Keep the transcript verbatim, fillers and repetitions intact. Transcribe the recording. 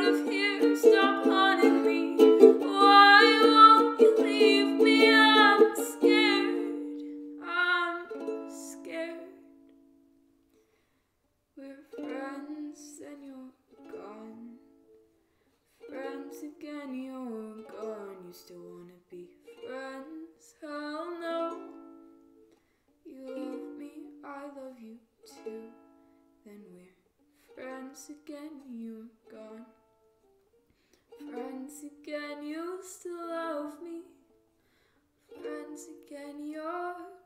live here, stop haunting me. Why won't you leave me? I'm scared, I'm scared. We're friends and you're gone. Friends again, you're gone. You still wanna be friends? Hell no. You love me, I love you too. Then we're friends again, you're gone. Friends again, you still love me. Friends again, you're